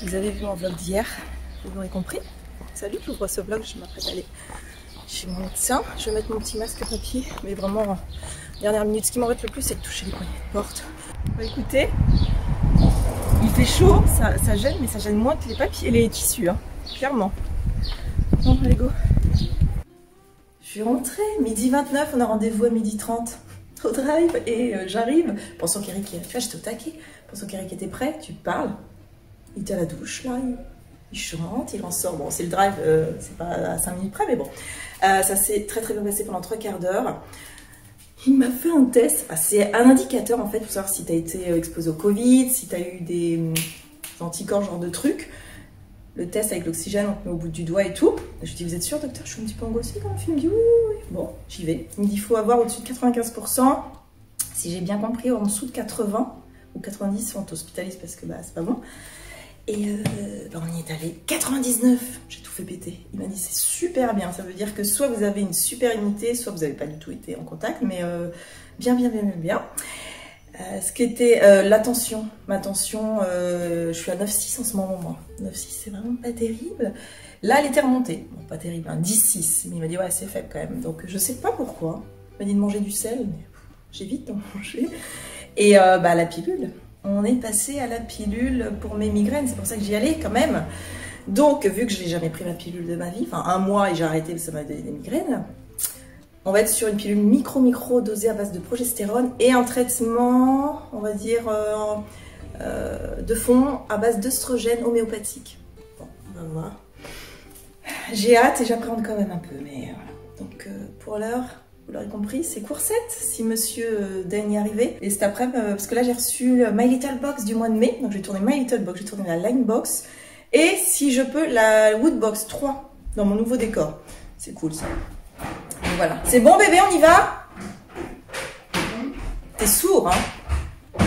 Vous avez vu mon vlog d'hier, vous l'aurez compris. Salut, j'ouvre ce vlog, je m'apprête à aller chez mon médecin. Je vais mettre mon petit masque papier, mais vraiment, dernière minute. Ce qui m'embête le plus, c'est de toucher les poignées de porte. Bah, écoutez, il fait chaud, ça gêne, mais ça gêne moins que les papiers et les tissus, hein, clairement. Bon, allez go. Je suis rentrée, midi 29, on a rendez-vous à midi 30 au drive et j'arrive. Pensons qu'Eric, tu vois, j'étais au taquet. Pensons qu'Eric était prêt, tu parles. Il était à la douche, là, il chante, il en sort. Bon, c'est le drive, c'est pas à 5 minutes près, mais bon. Ça s'est très très bien passé pendant 3/4 d'heure. Il m'a fait un test. Enfin, c'est un indicateur, en fait, pour savoir si tu as été exposé au Covid, si tu as eu des anticorps, genre de trucs. Le test avec l'oxygène, on te met au bout du doigt et tout. Je lui dis, vous êtes sûr, docteur? Je suis un petit peu angoissée quand même. Il me dit, oui, oui, oui. Bon, j'y vais. Il me dit, il faut avoir au-dessus de 95%. Si j'ai bien compris, en dessous de 80 ou 90, on t'hospitalise parce que bah, c'est pas bon. Et bah on y est allé. 99, j'ai tout fait péter. Il m'a dit c'est super bien. Ça veut dire que soit vous avez une super immunité, soit vous n'avez pas du tout été en contact, mais bien. Ce qui était la tension. Ma tension, je suis à 9,6 en ce moment, moi. 9,6, c'est vraiment pas terrible. Là, elle était remontée. Bon, pas terrible, hein, 10,6. Mais il m'a dit ouais, c'est faible quand même. Donc je sais pas pourquoi. Il m'a dit de manger du sel, mais j'évite d'en manger. Et bah, la pilule. On est passé à la pilule pour mes migraines, c'est pour ça que j'y allais quand même. Donc, vu que je n'ai jamais pris ma pilule de ma vie, enfin 1 mois et j'ai arrêté parce que ça m'a donné des migraines, on va être sur une pilule micro dosée à base de progestérone et un traitement, on va dire, de fond à base d'œstrogène homéopathique. Bon, on va voir. J'ai hâte et j'appréhende quand même un peu, mais voilà. Donc, pour l'heure... Vous l'aurez compris, c'est coursette si monsieur daigne y arriver. Et cet après, parce que là j'ai reçu le My Little Box du mois de mai. Donc j'ai tourné My Little Box, j'ai tourné la Line Box. Et si je peux, la Wood Box 3 dans mon nouveau décor. C'est cool ça. Donc voilà. C'est bon bébé, on y va? T'es sourd, hein?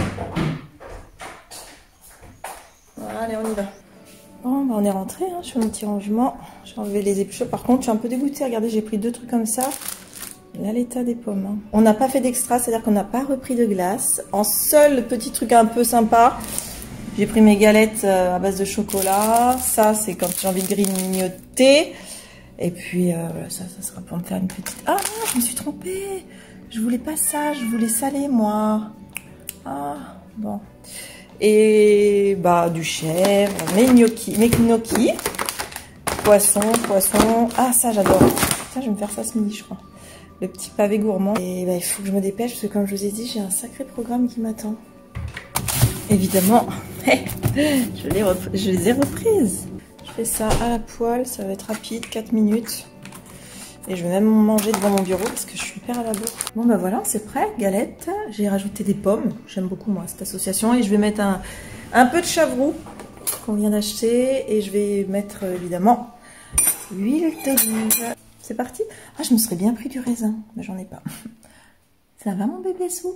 Voilà, allez, on y va. Bon, bah on est rentré, hein. Je fais mon petit rangement. J'ai enlevé les épluchures. Par contre, je suis un peu dégoûtée. Regardez, j'ai pris 2 trucs comme ça. Là, l'état des pommes. Hein. On n'a pas fait d'extra, c'est-à-dire qu'on n'a pas repris de glace. En seul petit truc un peu sympa, j'ai pris mes galettes à base de chocolat. Ça, c'est quand j'ai envie de grignoter. Et puis, ça sera pour me faire une petite... Ah, je me suis trompée. Je voulais pas ça, je voulais salé, moi. Ah, bon. Et, bah, du chèvre, mes gnocchis. Poisson. Ah, ça, j'adore. Ça, je vais me faire ça ce midi, je crois. Le petit pavé gourmand. Et bah, il faut que je me dépêche parce que comme je vous ai dit, j'ai un sacré programme qui m'attend. Évidemment, je les ai reprises. Je fais ça à la poêle, ça va être rapide, 4 minutes. Et je vais même manger devant mon bureau parce que je suis hyper à la bourre. Bon bah voilà, c'est prêt, galette. J'ai rajouté des pommes. J'aime beaucoup moi cette association. Et je vais mettre un peu de chavroux qu'on vient d'acheter. Et je vais mettre évidemment l'huile d'olive. C'est parti. Ah, je me serais bien pris du raisin, mais j'en ai pas. Ça va mon bébé Sou?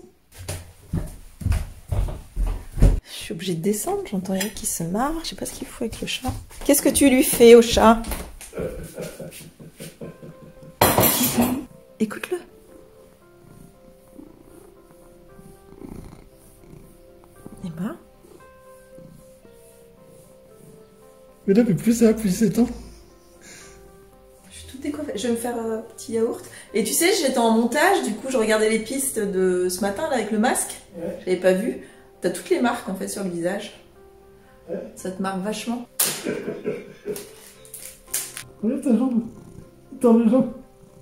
Je suis obligée de descendre, j'entends Eric qui se marre. Je sais pas ce qu'il fout avec le chat. Qu'est-ce que tu lui fais au chat? Écoute-le. Et bah. Mais là, mais plus ça, plus c'est temps. Je vais me faire un petit yaourt. Et tu sais, j'étais en montage, du coup, je regardais les pistes de ce matin là avec le masque. Ouais. Je l'avais pas vu. T'as toutes les marques en fait sur le visage. Ouais. Ça te marque vachement. Regarde ta jambe. Tends les jambes.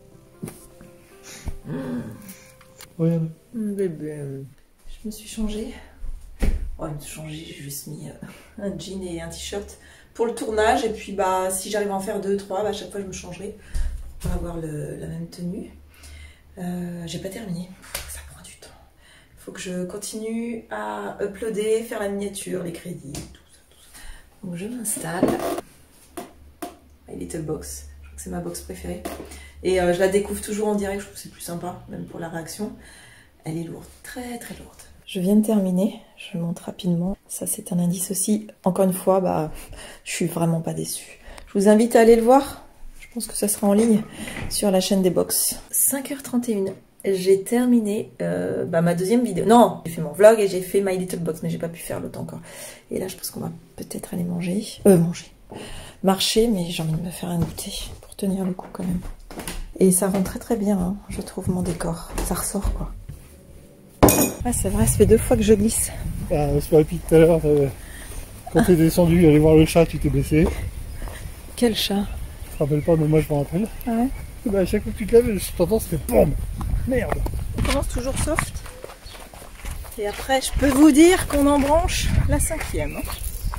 Regarde. Bébé. Je me suis changée. Oh, je me suis changée, j'ai juste mis un jean et un t-shirt pour le tournage. Et puis, bah, si j'arrive à en faire 2, 3, bah, à chaque fois, je me changerai pour avoir la même tenue. J'ai pas terminé. Ça prend du temps. Il faut que je continue à uploader, faire la miniature, les crédits, tout ça. Donc, je m'installe. My Little Box. Je crois que c'est ma box préférée. Et je la découvre toujours en direct. Je trouve que c'est plus sympa, même pour la réaction. Elle est lourde, très très lourde. Je viens de terminer, je montre rapidement. Ça c'est un indice aussi. Encore une fois, bah, je suis vraiment pas déçue. Je vous invite à aller le voir. Je pense que ça sera en ligne sur la chaîne des box. 5h31. j'ai terminé ma deuxième vidéo. Non, j'ai fait mon vlog et j'ai fait My Little Box, mais j'ai pas pu faire l'autre encore. Et là, je pense qu'on va peut-être aller manger. Marcher, mais j'ai envie de me faire un goûter pour tenir le coup quand même. Et ça rend très très bien, hein, je trouve, mon décor. Ça ressort, quoi. Ah, c'est vrai, ça fait 2 fois que je glisse. Ah, sur la pique tout à l'heure, quand t'es descendu aller voir le chat, tu t'es blessé. Quel chat? Je te rappelle pas, mais moi je me rappelle. Ah ouais? Bah, à chaque fois que tu te lèves, je t'entends, ça fait BOUM! Merde! On commence toujours soft. Et après, je peux vous dire qu'on embranche la 5e. Hein.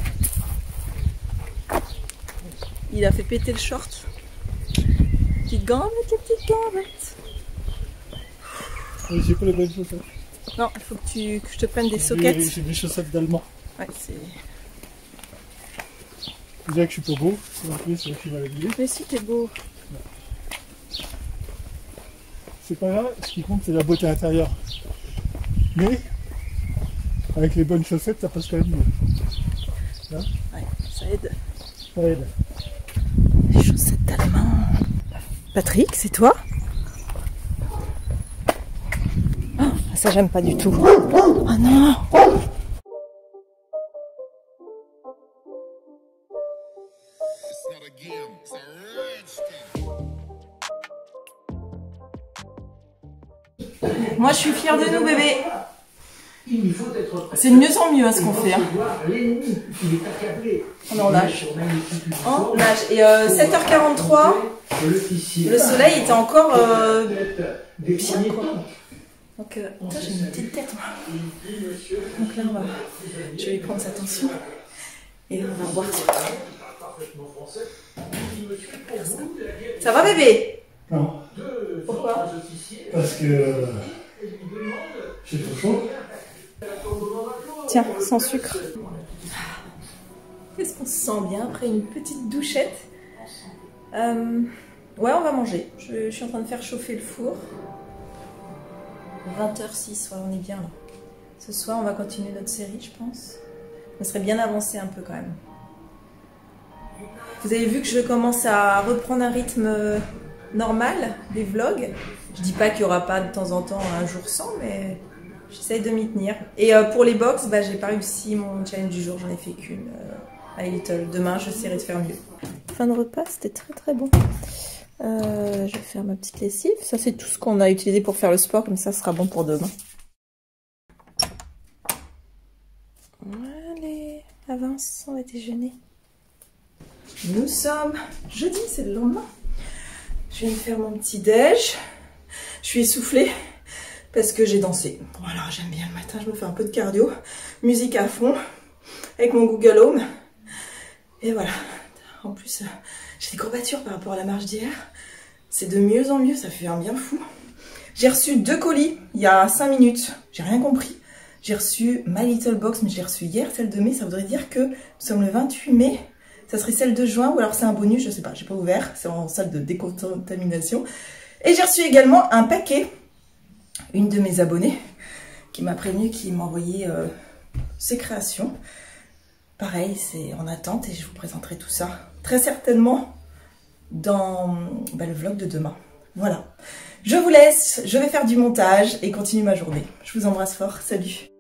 Il a fait péter le short. Petite gambette, petite gambette. J'ai pas les bonnes chaussettes. Non, il faut que je te prenne des sockets. J'ai des chaussettes d'allemand. Ouais, c'est... Déjà que je suis pas beau, en plus je suis mal habillé. Mais si, t'es beau. C'est pas grave, ce qui compte c'est la beauté intérieure. Mais, avec les bonnes chaussettes, ça passe quand même mieux. Là, ouais, ça aide. ça aide. Les chaussettes d'allemand. Patrick, c'est toi? Oh, ça j'aime pas du tout. Oh non! Moi je suis fière de nous bébé. C'est de mieux en mieux à ce qu'on fait. Hein. On est en nage. En nage. Et 7h43, le soleil était encore bien quoi. Donc putain, j'ai une petite tête moi. Donc là je vais lui prendre sa tension. Et on va voir ça va bébé? Non. Pourquoi? Parce que j'ai trop chaud. Tiens, sans sucre. Qu'est-ce qu'on se sent bien après une petite douchette? Ouais, on va manger. Je suis en train de faire chauffer le four. 20h06, ouais, on est bien là. Ce soir, on va continuer notre série, je pense. On serait bien avancé un peu quand même. Vous avez vu que je commence à reprendre un rythme normal des vlogs. Je dis pas qu'il y aura pas de temps en temps un jour sans, mais j'essaye de m'y tenir. Et pour les box, j'ai pas réussi mon challenge du jour, j'en ai fait qu'une. À Little. Demain, j'essaierai de faire mieux. Fin de repas, c'était très très bon. Je vais faire ma petite lessive. Ça, c'est tout ce qu'on a utilisé pour faire le sport, comme ça sera bon pour demain. Allez, avance, on va déjeuner. Nous sommes jeudi, c'est le lendemain. Je viens de faire mon petit déj. Je suis essoufflée parce que j'ai dansé. Voilà, j'aime bien le matin, je me fais un peu de cardio. Musique à fond, avec mon Google Home. Et voilà. En plus, j'ai des courbatures par rapport à la marche d'hier. C'est de mieux en mieux, ça fait un bien fou. J'ai reçu 2 colis il y a 5 minutes. J'ai rien compris. J'ai reçu My Little Box, mais je l'ai reçu hier, celle de mai. Ça voudrait dire que nous sommes le 28 mai. Ça serait celle de juin, ou alors c'est un bonus, je sais pas, j'ai pas ouvert. C'est en salle de décontamination. Et j'ai reçu également un paquet. Une de mes abonnées qui m'a prévenu, qui m'a envoyé ses créations. Pareil, c'est en attente et je vous présenterai tout ça très certainement dans le vlog de demain. Voilà. Je vous laisse, je vais faire du montage et continuer ma journée. Je vous embrasse fort, salut!